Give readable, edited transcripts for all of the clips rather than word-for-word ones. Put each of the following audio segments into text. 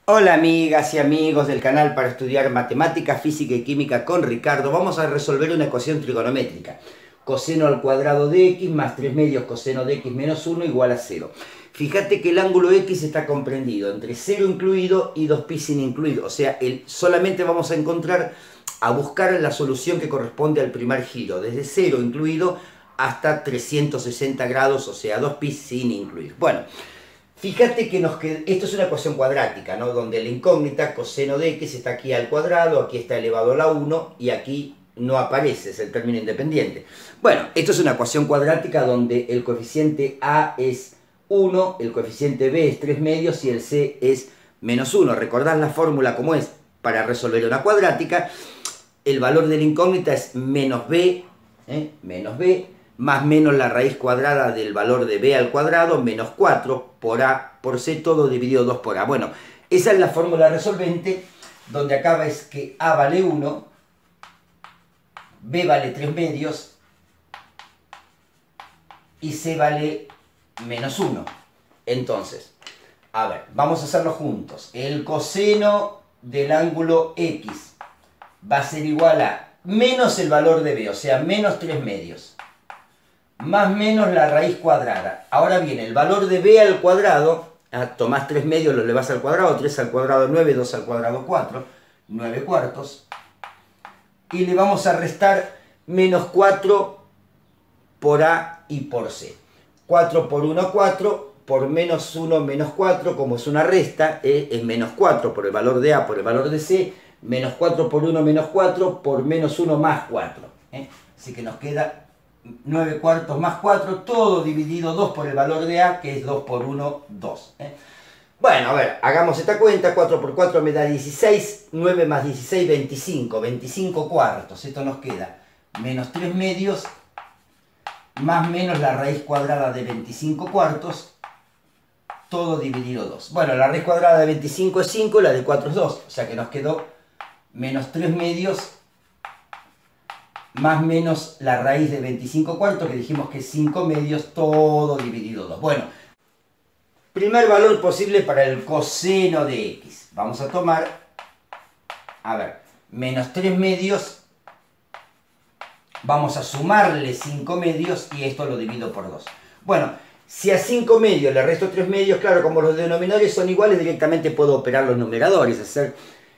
Hola amigas y amigos del canal para estudiar matemática, física y química con Ricardo. Vamos a resolver una ecuación trigonométrica. Coseno al cuadrado de x más 3 medios coseno de x menos 1 igual a 0. Fíjate que el ángulo x está comprendido entre 0 incluido y 2pi sin incluido. O sea, solamente vamos a buscar la solución que corresponde al primer giro, desde 0 incluido hasta 360 grados, o sea, 2pi sin incluir. Bueno. Fíjate que esto es una ecuación cuadrática, ¿no? Donde la incógnita coseno de x está aquí al cuadrado, aquí está elevado a la 1 y aquí no aparece, es el término independiente. Bueno, esto es una ecuación cuadrática donde el coeficiente a es 1, el coeficiente b es 3 medios y el c es menos 1. ¿Recordás la fórmula cómo es? Para resolver una cuadrática, el valor de la incógnita es menos b, más menos la raíz cuadrada del valor de b al cuadrado, menos 4 por a por c, todo dividido 2 por a. Bueno, esa es la fórmula resolvente, donde acá ves que a vale 1, b vale 3 medios y c vale menos 1. Entonces, a ver, vamos a hacerlo juntos. El coseno del ángulo x va a ser igual a menos el valor de b, o sea, menos 3 medios. Más menos la raíz cuadrada. Ahora bien, el valor de b al cuadrado, tomás 3 medios, lo elevás al cuadrado, 3 al cuadrado 9, 2 al cuadrado 4, 9 cuartos. Y le vamos a restar menos 4 por a y por c. 4 por 1, 4, por menos 1, menos 4, como es una resta, es menos 4 por el valor de a por el valor de c, menos 4 por 1, menos 4, por menos 1 más 4. Así que nos queda 9 cuartos más 4, todo dividido 2 por el valor de a, que es 2 por 1, 2. Bueno, a ver, hagamos esta cuenta. 4 por 4 me da 16, 9 más 16, 25, 25 cuartos. Esto nos queda menos 3 medios, más menos la raíz cuadrada de 25 cuartos, todo dividido 2. Bueno, la raíz cuadrada de 25 es 5, la de 4 es 2, o sea que nos quedó menos 3 medios más menos la raíz de 25 cuartos, que dijimos que es 5 medios, todo dividido 2. Bueno, primer valor posible para el coseno de x. Vamos a tomar, a ver, menos 3 medios, vamos a sumarle 5 medios y esto lo divido por 2. Bueno, si a 5 medios le resto 3 medios, claro, como los denominadores son iguales, directamente puedo operar los numeradores, hacer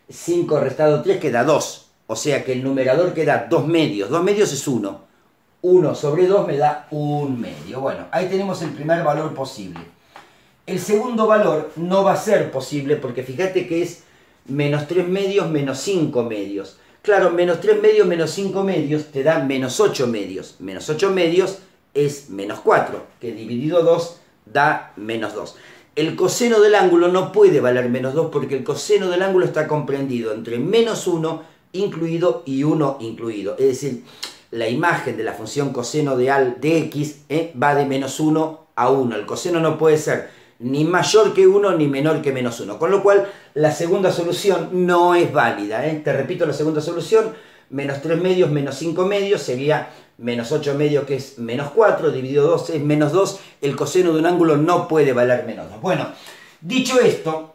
5 restado 3 queda 2. O sea que el numerador queda 2 medios. 2 medios es 1. 1 sobre 2 me da 1 medio. Bueno, ahí tenemos el primer valor posible. El segundo valor no va a ser posible porque fíjate que es menos 3 medios menos 5 medios. Claro, menos 3 medios menos 5 medios te da menos 8 medios. Menos 8 medios es menos 4, que dividido 2 da menos 2. El coseno del ángulo no puede valer menos 2 porque el coseno del ángulo está comprendido entre menos 1 incluido y 1 incluido. Es decir, la imagen de la función coseno de x va de menos 1 a 1. El coseno no puede ser ni mayor que 1 ni menor que menos 1. Con lo cual, la segunda solución no es válida. Te repito la segunda solución. Menos 3 medios menos 5 medios sería menos 8 medios, que es menos 4. Dividido 2 es menos 2. El coseno de un ángulo no puede valer menos 2. Bueno, dicho esto,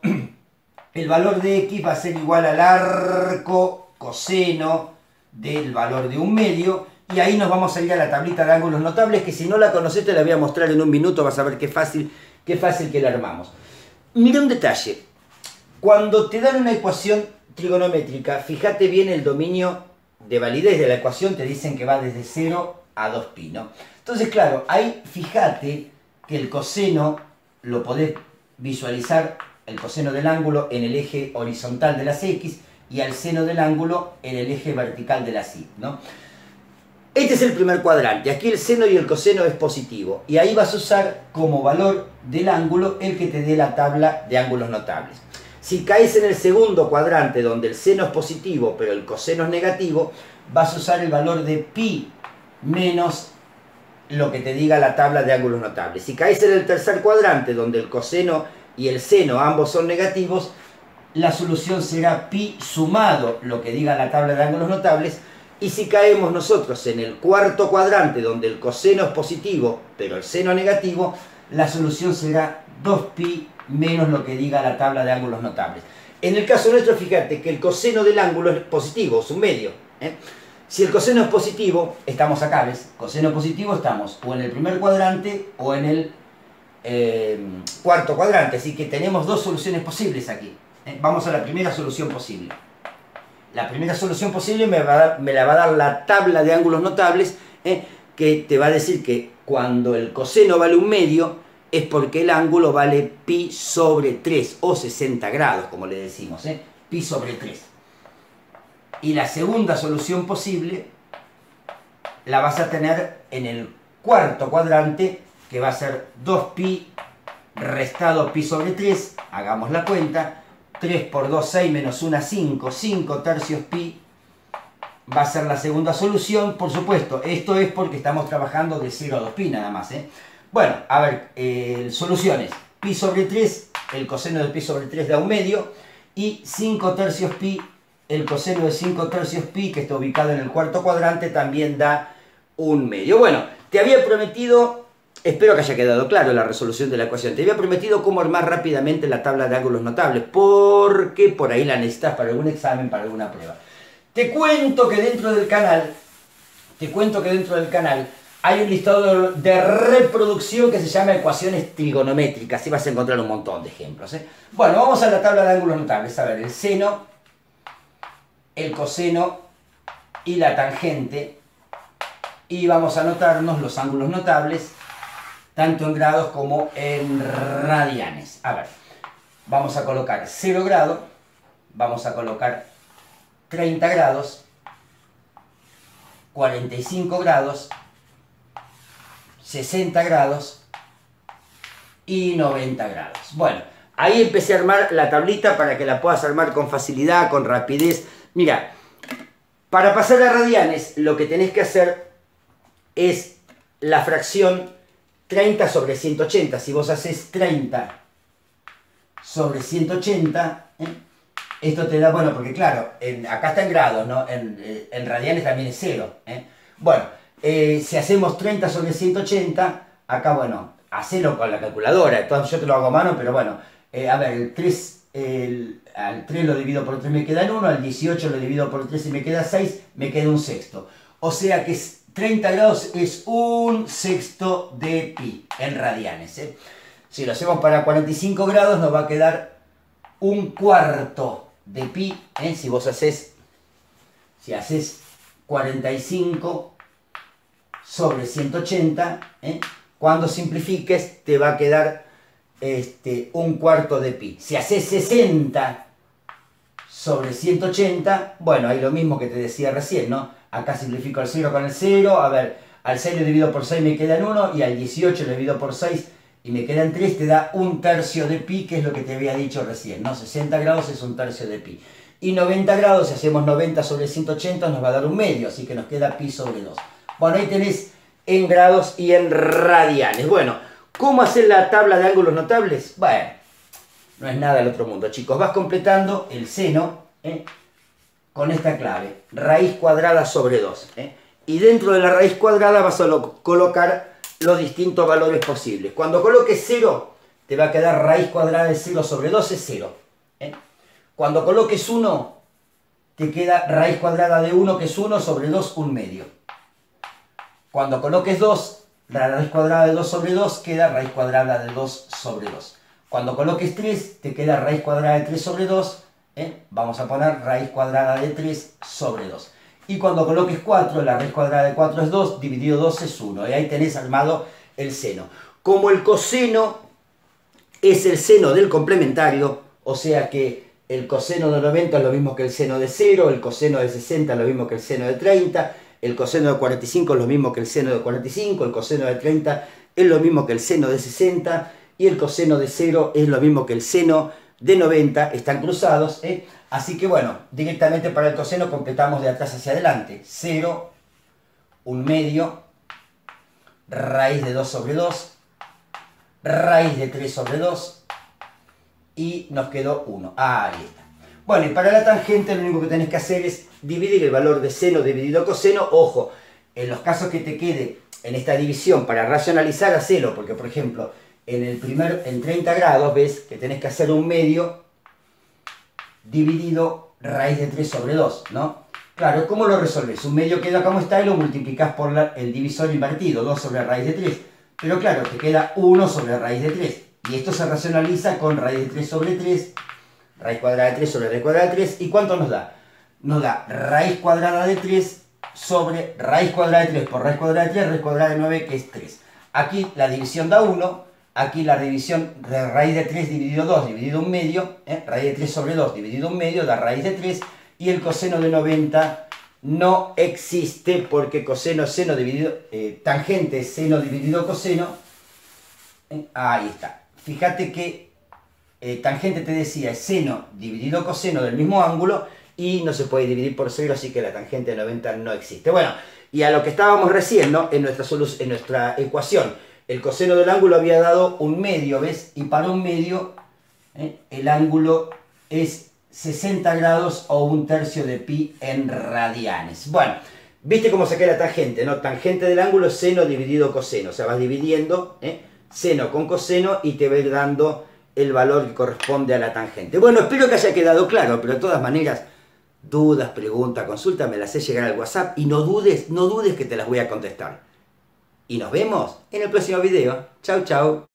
el valor de x va a ser igual al arco coseno del valor de 1 medio, y ahí nos vamos a ir a la tablita de ángulos notables, que si no la conocés te la voy a mostrar en un minuto, vas a ver qué fácil que la armamos. Mira un detalle, cuando te dan una ecuación trigonométrica, fíjate bien el dominio de validez de la ecuación, te dicen que va desde 0 a 2pi, ¿no? Entonces, claro, ahí fíjate que el coseno lo podés visualizar, el coseno del ángulo en el eje horizontal de las x, y al seno del ángulo en el eje vertical de la y, ¿no? Este es el primer cuadrante. Aquí el seno y el coseno es positivo. Y ahí vas a usar como valor del ángulo el que te dé la tabla de ángulos notables. Si caes en el segundo cuadrante, donde el seno es positivo, pero el coseno es negativo, vas a usar el valor de pi menos lo que te diga la tabla de ángulos notables. Si caes en el tercer cuadrante, donde el coseno y el seno ambos son negativos, la solución será pi sumado lo que diga la tabla de ángulos notables. Y si caemos nosotros en el cuarto cuadrante, donde el coseno es positivo pero el seno negativo, la solución será 2pi menos lo que diga la tabla de ángulos notables. En el caso nuestro, fíjate que el coseno del ángulo es positivo, es un medio. Si el coseno es positivo, estamos acá, ¿ves? Coseno positivo estamos o en el primer cuadrante o en el cuarto cuadrante. Así que tenemos dos soluciones posibles aquí. Vamos a la primera solución posible. La primera solución posible me la va a dar la tabla de ángulos notables, que te va a decir que cuando el coseno vale un medio es porque el ángulo vale pi sobre 3 o 60 grados, como le decimos, pi sobre 3. Y la segunda solución posible la vas a tener en el cuarto cuadrante, que va a ser 2pi restado pi sobre 3, hagamos la cuenta, 3 por 2, 6, menos 1, 5, 5 tercios pi, va a ser la segunda solución. Por supuesto, esto es porque estamos trabajando de 0 a 2pi nada más. Bueno, a ver, soluciones. Pi sobre 3, el coseno de pi sobre 3 da un medio, y 5 tercios pi, el coseno de 5 tercios pi, que está ubicado en el cuarto cuadrante, también da un medio. Bueno, te había prometido, espero que haya quedado claro la resolución de la ecuación, te había prometido cómo armar rápidamente la tabla de ángulos notables, porque por ahí la necesitas para algún examen, para alguna prueba. Te cuento que dentro del canal hay un listado de reproducción que se llama ecuaciones trigonométricas, y vas a encontrar un montón de ejemplos. Bueno, vamos a la tabla de ángulos notables. A ver, el seno, el coseno y la tangente, y vamos a anotarnos los ángulos notables tanto en grados como en radianes. A ver, vamos a colocar 0 grado, vamos a colocar 30 grados, 45 grados, 60 grados y 90 grados. Bueno, ahí empecé a armar la tablita para que la puedas armar con facilidad, con rapidez. Mira, para pasar a radianes, lo que tenés que hacer es la fracción 30 sobre 180. Si vos haces 30 sobre 180, esto te da, bueno, porque claro, acá está en grados, ¿no? En radianes también es 0. Bueno, si hacemos 30 sobre 180, acá, bueno, hacelo con la calculadora. Entonces yo te lo hago a mano, pero bueno, a ver, al 3 lo divido por 3 me queda 1, al 18 lo divido por 3 y me queda 6, me queda un sexto. O sea que 30 grados es un sexto de pi en radianes. Si lo hacemos para 45 grados nos va a quedar un cuarto de pi. Si haces 45 sobre 180, cuando simplifiques te va a quedar un cuarto de pi. Si haces 60 sobre 180, bueno, ahí lo mismo que te decía recién, ¿no? Acá simplifico el 0 con el 0, a ver, al 6 lo divido por 6 me quedan 1, y al 18 lo divido por 6 y me quedan 3, te da un tercio de pi, que es lo que te había dicho recién, ¿no? 60 grados es un tercio de pi. Y 90 grados, si hacemos 90 sobre 180, nos va a dar un medio, así que nos queda pi sobre 2. Bueno, ahí tenés en grados y en radianes. Bueno, ¿cómo hacer la tabla de ángulos notables? Bueno, no es nada del otro mundo, chicos. Vas completando el seno, con esta clave, raíz cuadrada sobre 2. Y dentro de la raíz cuadrada vas a colocar los distintos valores posibles. Cuando coloques 0, te va a quedar raíz cuadrada de 0 sobre 2 es 0. Cuando coloques 1, te queda raíz cuadrada de 1, que es 1 sobre 2, un medio. Cuando coloques 2, la raíz cuadrada de 2 sobre 2 queda raíz cuadrada de 2 sobre 2. Cuando coloques 3, te queda raíz cuadrada de 3 sobre 2. Vamos a poner raíz cuadrada de 3 sobre 2. Y cuando coloques 4, la raíz cuadrada de 4 es 2, dividido 2 es 1. Y ahí tenés armado el seno. Como el coseno es el seno del complementario, o sea que el coseno de 90 es lo mismo que el seno de 0, el coseno de 60 es lo mismo que el seno de 30, el coseno de 45 es lo mismo que el seno de 45, el coseno de 30 es lo mismo que el seno de 60, y el coseno de 0 es lo mismo que el seno de 90, están cruzados, Así que bueno, directamente para el coseno completamos de atrás hacia adelante. 0, un medio, raíz de 2 sobre 2, raíz de 3 sobre 2, y nos quedó 1. Ahí está. Bueno, y para la tangente lo único que tenés que hacer es dividir el valor de seno dividido coseno. Ojo, en los casos que te quede en esta división, para racionalizar, hacelo, porque por ejemplo, en 30 grados, ves que tenés que hacer un medio dividido raíz de 3 sobre 2, ¿no? Claro, ¿cómo lo resolves? Un medio queda como está y lo multiplicás por el divisor invertido, 2 sobre raíz de 3. Pero claro, te queda 1 sobre raíz de 3. Y esto se racionaliza con raíz de 3 sobre 3, raíz cuadrada de 3 sobre raíz cuadrada de 3. ¿Y cuánto nos da? Nos da raíz cuadrada de 3 sobre raíz cuadrada de 3 por raíz cuadrada de 3, raíz cuadrada de 9, que es 3. Aquí la división da 1, aquí la división de raíz de 3 dividido 2 dividido 1 medio, raíz de 3 sobre 2 dividido 1 medio da raíz de 3, y el coseno de 90 no existe porque coseno, seno dividido, tangente, seno dividido coseno, ahí está. Fíjate que tangente te decía es seno dividido coseno del mismo ángulo y no se puede dividir por 0, así que la tangente de 90 no existe. Bueno, y a lo que estábamos recién, ¿no? En nuestra ecuación, el coseno del ángulo había dado un medio, ¿ves? Y para un medio, el ángulo es 60 grados o 1/3 de pi en radianes. Bueno, ¿viste cómo saqué la tangente, no? Tangente del ángulo es seno dividido coseno. O sea, vas dividiendo seno con coseno y te va a ir dando el valor que corresponde a la tangente. Bueno, espero que haya quedado claro, pero de todas maneras, dudas, preguntas, consultas, me las haces llegar al WhatsApp y no dudes que te las voy a contestar. Y nos vemos en el próximo video. Chau, chau.